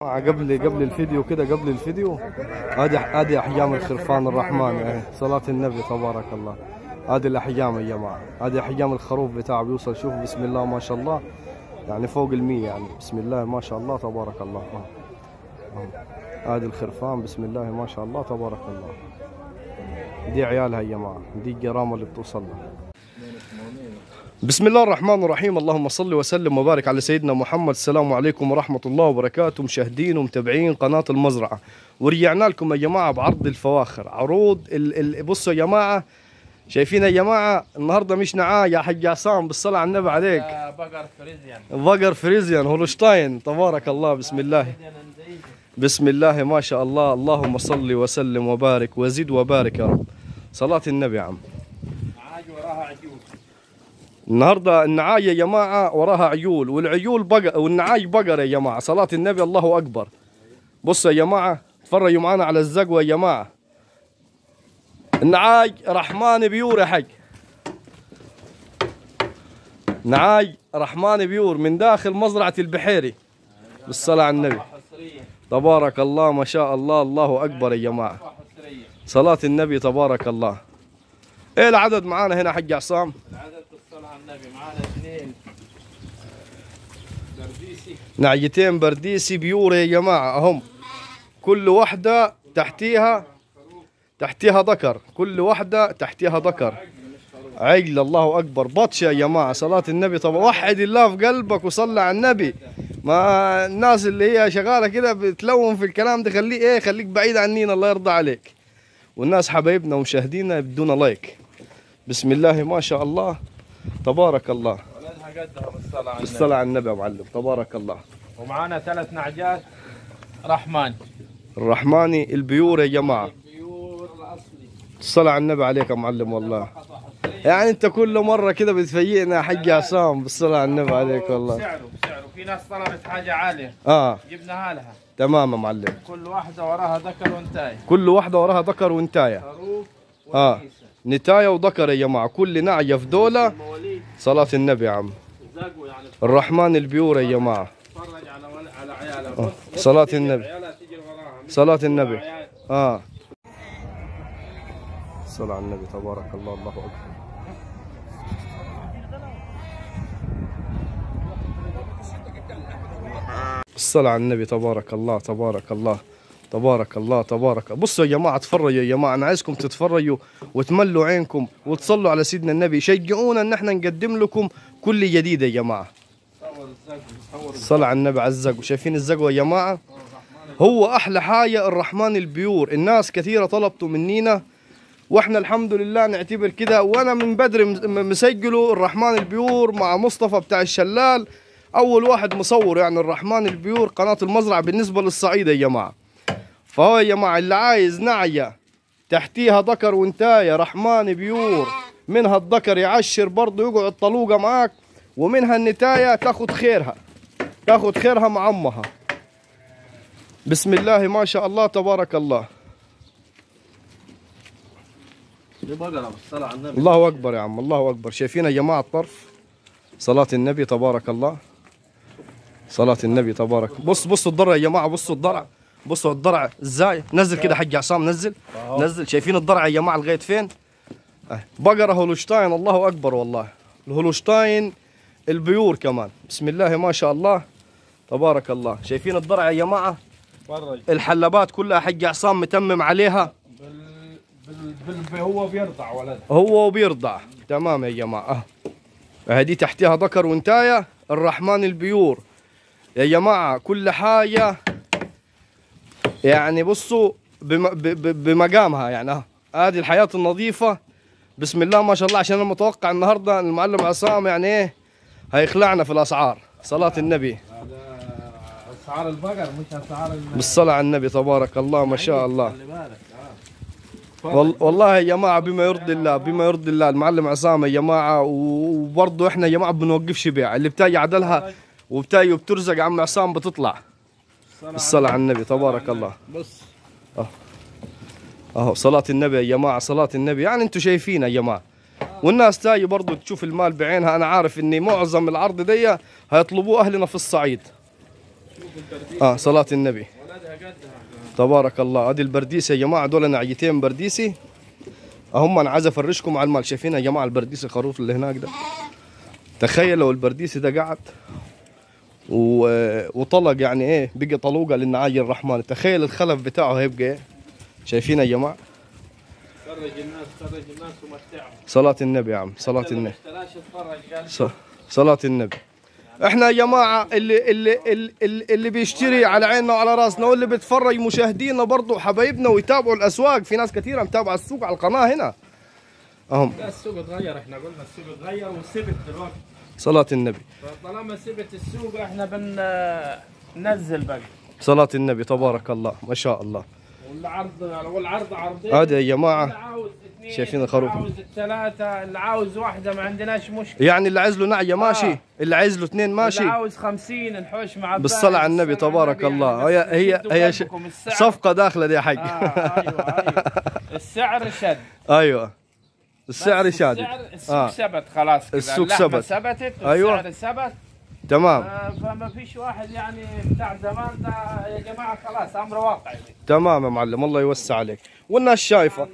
قبل الفيديو كده، قبل الفيديو هذه احجام الخرفان الرحمن، صلاة النبي تبارك الله. هذه الاحجام يا جماعه، هذه احجام الخروف بتاعه بيوصل، شوف بسم الله ما شاء الله، يعني فوق ال100 يعني، بسم الله ما شاء الله تبارك الله. هذه الخرفان بسم الله ما شاء الله تبارك الله، دي عيالها يا جماعه، دي الجرامه اللي بتوصل لها. بسم الله الرحمن الرحيم، اللهم صل وسلم وبارك على سيدنا محمد. السلام عليكم ورحمة الله وبركاته، مشاهدين ومتابعين قناة المزرعة، ورجعنا لكم يا جماعة بعرض الفواخر، عروض بصوا يا جماعة، شايفين يا جماعة النهاردة مش نعاة يا حاج عصام، بالصلاة على النبي عليك، بقر فريزيان، بقر فريزيان هولشتاين تبارك الله. بسم الله بسم الله ما شاء الله، اللهم صل وسلم وبارك وزد وبارك يا رب. صلاة النبي يا عم. وراها عجول النهارده النعاية يا جماعة وراها عيول، والعيول بقر والنعاي بقر يا جماعة. صلاة النبي الله أكبر. بصوا يا جماعة، تفرجوا معانا على الزقوة يا جماعة. النعاي رحمن بيور يا حاج، نعاي رحمن بيور من داخل مزرعة البحيري. بالصلاة على النبي تبارك الله ما شاء الله، الله أكبر يا جماعة. صلاة النبي تبارك الله. ايه العدد معانا هنا حاج عصام؟ العدد بالصلاة على النبي معانا 2 برديسي، نعيتين برديسي بيور يا جماعة اهم، كل واحدة تحتيها ذكر، كل واحدة تحتيها ذكر عجل. الله أكبر، بطشة يا جماعة. صلاة النبي طبعا، وحد الله في قلبك وصلى على النبي. ما الناس اللي هي شغالة كده بتلون في الكلام ده، خليك بعيد عنينا، الله يرضى عليك. والناس حبايبنا ومشاهدينا بدون لايك. بسم الله ما شاء الله تبارك الله. ولدها قدها بالصلاة بالصلاة على النبي يا معلم تبارك الله. ومعانا 3 نعجات رحماني، الرحماني البيور يا جماعة. البيور الأصلي. الصلاة على النبي عليك يا معلم والله. يعني انت كل مرة كده بتفيقنا يا حاج عصام، بالصلاة على النبي عليك والله. سعره في ناس طلبت حاجة عالية جبناها لها. تمام يا معلم. كل واحدة وراها ذكر وانتاية، كل واحدة وراها ذكر وانتاية. خروف ونيسة، نتاية وذكر يا جماعة، كل نعية في دولة. صلاة النبي يا عم. زقوا يعني الرحمن البيور يا جماعة. تفرج على عيالها. صلاة النبي. صلاة النبي. الصلاة على النبي تبارك الله، الله أكبر. الصلاة على النبي تبارك الله تبارك الله تبارك الله تبارك. بصوا يا جماعة، تفرجوا يا جماعة، أنا عايزكم تتفرجوا وتملوا عينكم وتصلوا على سيدنا النبي، شجعونا إن احنا نقدم لكم كل جديد يا جماعة. الصلاة على النبي على الزقو، شايفين الزقو يا جماعة؟ هو أحلى حاجة الرحمن البيور. الناس كثيرة طلبتوا منينا، واحنا الحمد لله نعتبر كده، وانا من بدري مسجله الرحمن البيور مع مصطفى بتاع الشلال، اول واحد مصور يعني الرحمن البيور قناة المزرعة بالنسبة للصعيد يا جماعة. فهو يا جماعة اللي عايز نعية تحتيها ذكر وانتاية رحمن بيور، منها الذكر يعشر برضه يقعد طلوقة معاك، ومنها النتاية تاخد خيرها مع امها. بسم الله ما شاء الله تبارك الله. دي بقرة بالصلاة على النبي. الله أكبر يا عم، الله أكبر. شايفين يا جماعة الطرف؟ صلاة النبي تبارك الله. صلاة النبي تبارك. بصوا الضرع يا جماعة، بصوا الضرع ازاي. نزل كده حاج عصام، نزل. شايفين الضرع يا جماعة لغاية فين؟ بقرة هولشتاين، الله أكبر والله. الهولشتاين البيور كمان، بسم الله ما شاء الله تبارك الله. شايفين الضرع يا جماعة؟ الحلبات كلها حج عصام متمم عليها. هو بيرضع ولد، هو بيرضع تمام يا جماعة. هذه تحتها ذكر وانتاية الرحمن البيور يا جماعة. كل حاجة يعني بصوا بمقامها يعني. هذه الحياة النظيفة بسم الله ما شاء الله. عشان انا متوقع النهارده المعلم عصام يعني ايه هيخلعنا في الاسعار. صلاة النبي. اسعار البقر مش اسعار بالصلاة على النبي تبارك الله ما شاء الله. والله يا جماعة بما يرضي الله المعلم عصام يا جماعة. وبرضه احنا يا جماعة بنوقفش بيع، اللي بتاجي عدلها وبتاجي وبترزق عم عصام بتطلع. بالصلاة على النبي تبارك الله. بص اهو صلاة النبي يا جماعة، صلاة النبي. يعني انتم شايفين يا جماعة، والناس تاجي برضه تشوف المال بعينها. انا عارف اني معظم العرض دي هيطلبوه اهلنا في الصعيد. صلاة النبي. تبارك الله. ادي البرديسه يا جماعه، دول نعيتين برديسي هم. انا عايز افرجكم على المال. شايفين يا جماعه البرديسي الخروف اللي هناك ده؟ تخيل لو البرديسي ده قعد وطلق، يعني ايه، بقى طلوقه للنعاي الرحمن. تخيل الخلف بتاعه هيبقى ايه. شايفين يا جماعه؟ فرج الناس ومتعهم. صلاة النبي يا عم، صلاة النبي. صلاة النبي. احنا يا جماعه اللي بيشتري على عيننا وعلى راسنا، واللي بيتفرج مشاهدينا برضه حبايبنا ويتابعوا الاسواق. في ناس كثيره متابعه السوق على القناه هنا. لا السوق اتغير، احنا قلنا السوق اتغير وسبت دلوقتي. صلاة النبي. طالما سبت السوق احنا بننزل بقى. صلاة النبي. تبارك الله ما شاء الله. والعرض عرضين. هذا يا جماعه شايفين الخروف؟ اللي عاوز الثلاثة، اللي عاوز واحدة ما عندناش مشكلة. يعني اللي عايز له نعية ماشي، اللي عايز له اثنين ماشي، اللي عاوز 50 نحوش مع بالصلاة على النبي. تبارك الله. هي صفقة داخلة دي يا حاج. ايوه السعر شد. ايوه السعر شاد. السوق ثبت خلاص كده. السوق ثبتت والسعر ثبت. تمام. فما فيش واحد يعني بتاع زمان ده يا جماعة، خلاص امر واقعي. تمام يا معلم، الله يوسع عليك. والناس شايفة.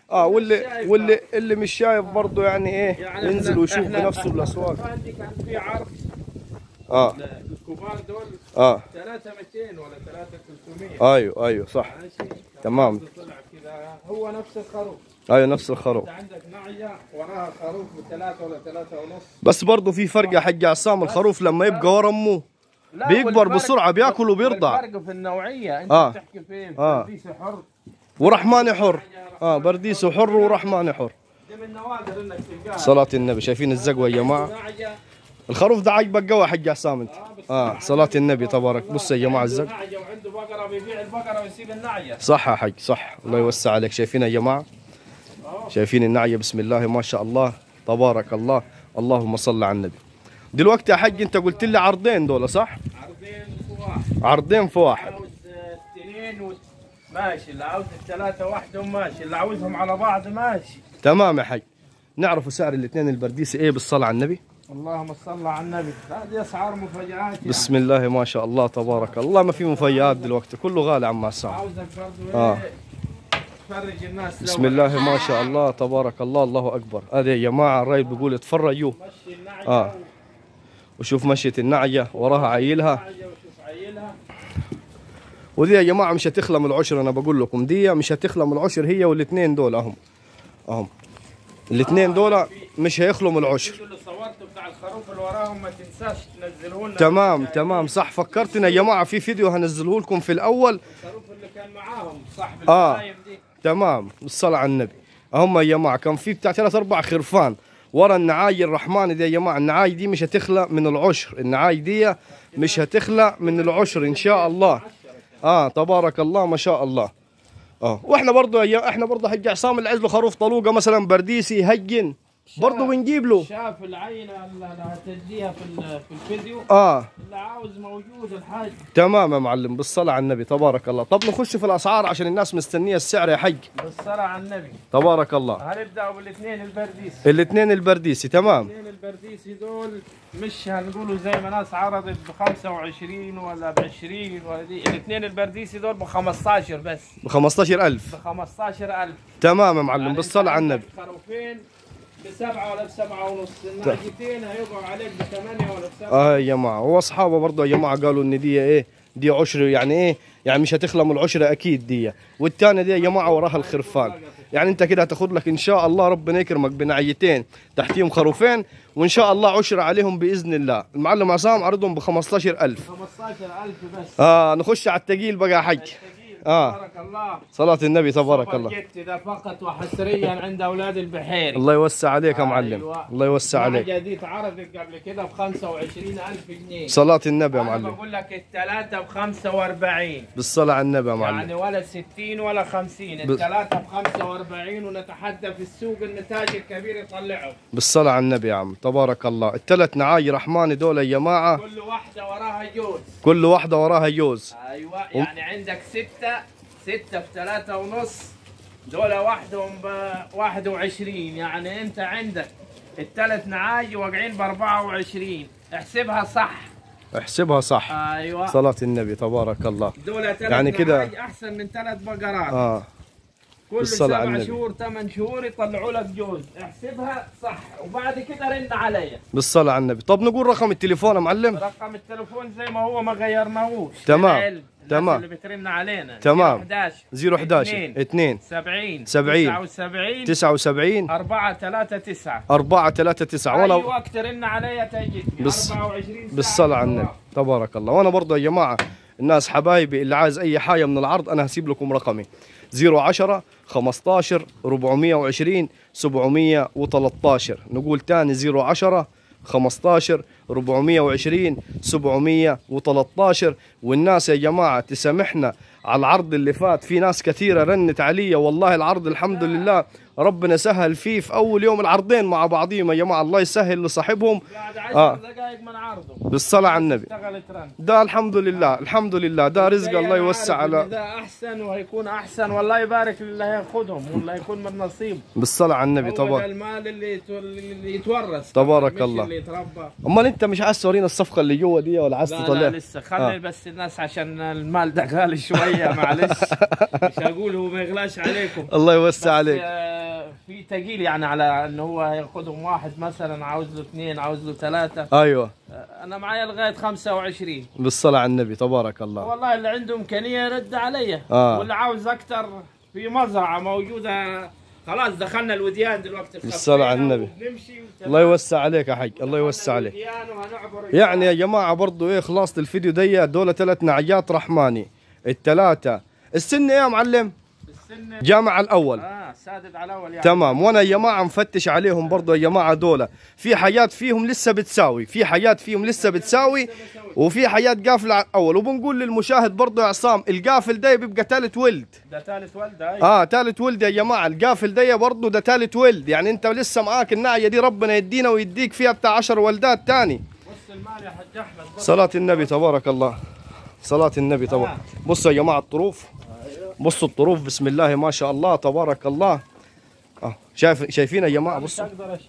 واللي مش شايف برضه يعني ايه، يعني ينزل ويشوف بنفسه بالاسواق. كان في عرض الكبار دول 3200 ولا 3300. ايوه صح. تمام. طلع كده هو نفس الخروف. ايوه نفس الخروف. انت عندك نعيه وراها خروف بثلاثة ولا 3 ونص. بس برضه في فرق يا حاج عصام. الخروف لما يبقى ورا امه بيكبر بسرعه، بياكل وبيرضع. الفرق في النوعيه. انت بتحكي في برديسي حر ورحماني حر. برديسي حر ورحماني حر. دي من نوادر انك تلقاها. صلاة النبي. شايفين الزقوه يا جماعه؟ الخروف ده عاجبك قوي يا حاج عصام انت. صلاة النبي. تبارك. بص يا جماعه الزق. وعنده بقره بيبيع البقره ويسيب النعيه. صح يا حاج، صح. الله يوسع عليك. شايفين يا جماعه؟ شايفين النعيه؟ بسم الله ما شاء الله. تبارك الله. اللهم صل على النبي. دلوقتي يا حاج انت قلت لي عرضين دول صح؟ عرضين في واحد. عاوز اثنين ماشي، اللي عاوز الثلاثه وحدهم ماشي، اللي عاوزهم على بعض ماشي. تمام يا حاج. نعرفوا سعر الاثنين البرديسي ايه بالصلاه على النبي؟ اللهم صل على النبي. هذه اسعار مفاجآت يعني. بسم الله ما شاء الله. تبارك الله. ما في مفاجآت دلوقتي، كله غالي عم عصام. عاوزك برضه تفرج الناس. بسم الله ما شاء الله. تبارك الله. الله اكبر. هذا يا جماعه الراجل بيقول اتفرجوا. مشي النعيه وشوف مشية النعيه وراها عيلها. ودي يا جماعه مش هتخلى من العشر. انا بقول لكم دي مش هتخلى من العشر، هي والاثنين دول اهم الاثنين دول مش هيخلوا من العشر. اللي صورته بتاع الخروف اللي وراهم ما تنساش تنزله لنا. تمام صح. فكرتنا يا جماعه في فيديو هنزله لكم في الاول. الخروف اللي كان معاهم صاحب البهايم دي. تمام. بالصلاه على النبي. هم يا جماعه كان في بتاع 3-4 خرفان ورا النعاي الرحماني دي. يا جماعه النعاي دي مش هتخلى من العشر. النعاي دي مش هتخلى من العشر ان شاء الله. تبارك الله ما شاء الله. واحنا برضه حق عصام اللي عايز له خروف طلوقه مثلا برديسي هجن برضه بنجيب له. شاف العينه اللي هتديها في الفيديو. اللي عاوز موجود الحاج. تمام يا معلم. بالصلاه على النبي. تبارك الله. طب نخش في الاسعار عشان الناس مستنيه السعر يا حج. بالصلاه على النبي. تبارك الله. هنبدا بالاثنين البرديسي. الاثنين البرديسي. تمام. الاثنين البرديسي دول مش هنقولوا زي ما ناس عرضت ب 25 ولا ب 20 ولا دي. الاثنين البرديسي دول ب 15 بس. ب 15000. ب 15000. تمام يا معلم. بالصلاه على النبي. خروفين ب7 ولا ب7 ونص. النعجتين هيقعوا عليك ب8 ولا ب7. يا جماعه واصحابه برضه يا جماعه قالوا ان دي ايه، دي عشر. يعني ايه، يعني مش هتخلى من العشره اكيد دي. والثانيه دي يا جماعه وراها الخرفان. يعني انت كده هتاخذ لك ان شاء الله ربنا يكرمك بنعيتين تحتيهم خروفين، وان شاء الله عشره عليهم باذن الله. المعلم عصام عرضهم ب 15000. 15000 بس. نخش على الثقيل بقى يا حج. تبارك الله. صلاة النبي. تبارك الله. ده فقط وحصريا عند اولاد البحيري. الله يوسع عليك يا معلم. الله يوسع عليك. الحاجه دي اتعرضت قبل كده ب 25000 جنيه. صلاة النبي يا معلم. انا بقول لك الثلاثه ب 45. بالصلاة على النبي يا معلم. يعني ولا 60 ولا 50. الثلاثه ب 45 ونتحدى في السوق النتاج الكبير يطلعهم. بالصلاة على النبي يا عم. تبارك الله. الثلاث نعاي رحماني دول يا جماعة كل واحده وراها جوز. كل واحدة وراها جوز. ايوه يعني عندك 6 ب3 ونص. دول وحدهم ب 21. يعني انت عندك الثلاث نعاج واقعين ب 24. احسبها صح. احسبها صح. ايوه صلاة النبي تبارك الله. دول يعني كده احسن من 3 بقرات. كل بالصلاة على 7 النبي. شهور 8 شهور يطلعوا لك جوز، احسبها صح وبعد كده رن عليا. بالصلاة على النبي. طب نقول رقم التليفون يا معلم. رقم التليفون زي ما هو ما غيرناهوش. تمام تمام اللي بترن علينا تمام. 011 2 70 79 79 439 439. اي وانا وقت رن عليا تجي 24 ساعة. بالصلاة على النبي تبارك الله. وانا برضه يا جماعة الناس حبايبي اللي عايز اي حاجة من العرض انا هسيب لكم رقمي 010 15 420 713. نقول تاني 010 15 420 713. والناس يا جماعة تسامحنا على العرض اللي فات، في ناس كثيرة رنت علي والله العرض الحمد لله ربنا سهل فيه في أول يوم العرضين مع بعضهم يا جماعة، الله يسهل لصاحبهم. بعد 10 دقائق من عرضه بالصلاة على النبي. اشتغلت رن. ده الحمد لله الحمد لله، ده رزق الله يوسع على. ده أحسن وهيكون أحسن والله يبارك للي هياخذهم والله يكون من نصيب. بالصلاة على النبي تبارك المال اللي يتورث تبارك الله. اللي يتربى. امال انت مش عايز تورينا الصفقة اللي جوا دي ولا عايز تطلع؟ لا لسه خلي بس الناس عشان المال ده غالي شوية معلش مش هقول هو ما يغلاش عليكم. الله يوسع عليك. في تقيل يعني على انه هو هياخذهم واحد مثلا عاوز له 2 عاوز له 3. ايوه انا معايا لغايه 25. بالصلاة على النبي تبارك الله. والله اللي عنده امكانيه يرد علي. واللي عاوز اكثر في مزرعه موجوده خلاص دخلنا الوديان دلوقتي. بالصلاة على النبي. الله يوسع عليك يا حاج الله يوسع عليك. يعني يا جماعة برضو ايه خلاصة الفيديو دي دول 3 نعجات رحماني. ال3 السن ايه يا معلم؟ جامع الاول. سادد على الاول يعني. تمام. وانا يا جماعه مفتش عليهم برضه يا جماعه دول في حاجات فيهم لسه بتساوي، في حاجات فيهم لسه بتساوي وفي حاجات قافله على الاول. وبنقول للمشاهد برضه يا عصام القافل ده بيبقى ثالث ولد. ده ثالث ولد. ثالث ولد يا جماعه. القافل ده برضه ده ثالث ولد، يعني انت لسه معاك النعيه دي ربنا يدينا ويديك فيها بتاع 10 ولدات ثاني. بص المال يا حاج احمد. صلاه النبي تبارك الله. صلاه النبي تبارك. بصوا يا جماعه الطروف، بصوا الطروف بسم الله ما شاء الله تبارك الله. شايفين يا جماعه بصوا.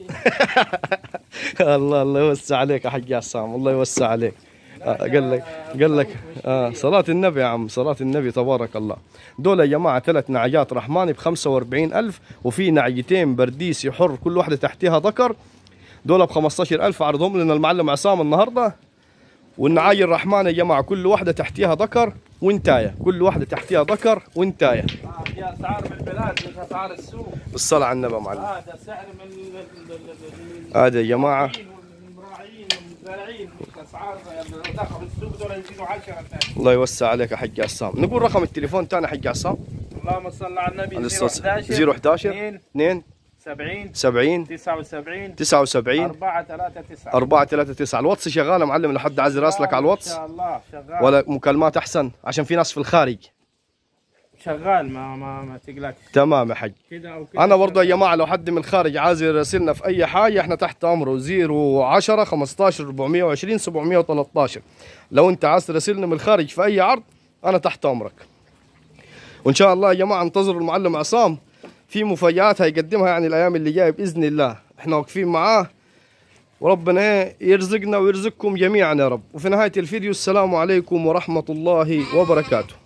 الله الله يوسع عليك يا حاج عصام الله يوسع عليك. قال لك صلاة النبي يا عم صلاة النبي تبارك الله. دول يا جماعه 3 نعجات رحماني ب 45,000 وفي نعيتين برديسي حر كل واحده تحتها ذكر دول ب 15,000 عرضهم لنا المعلم عصام النهارده. والنعاي الرحمن يا جماعه كل واحده تحتيها ذكر وانتايه، كل واحده تحتيها ذكر وانتايه. دي اسعار من البلاد مش اسعار السوق. بالصلاه على النبي يا معلم. ده سعر من هذا يا جماعه المراعين والمزارعين مش اسعار دخلوا السوق دول يزيدوا 10 ثاني. الله يوسع عليك يا حج عصام. نقول رقم التليفون ثاني حج عصام. اللهم صل على النبي. 011 2 70 79 439 439. الواتس شغال يا معلم لحد عايز يراسلك على الواتس؟ ان شاء الله شغال. ولا مكالمات احسن عشان في ناس في الخارج؟ شغال ما تقلقش. تمام يا حج. كده او كده. انا برضه يا جماعه لو حد من الخارج عايز يراسلنا في اي حاجه احنا تحت امره 010 15 420 713. لو انت عايز تراسلنا من الخارج في اي عرض انا تحت امرك. وان شاء الله يا جماعه انتظروا المعلم عصام في مفاجآت هيقدمها يعني الايام اللي جايه باذن الله. احنا واقفين معاه وربنا يرزقنا ويرزقكم جميعا يا رب. وفي نهايه الفيديو السلام عليكم ورحمه الله وبركاته.